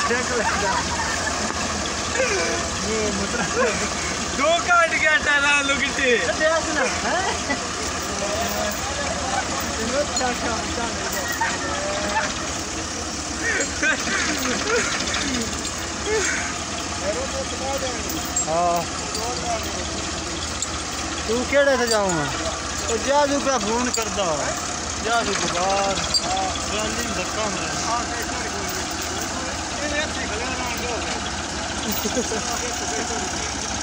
दो काट गया टाला लोगिटे हाँ तू केड़े से जाऊँ मैं तो जादू का फोन कर दो जादू को बाहर धक्का मेरा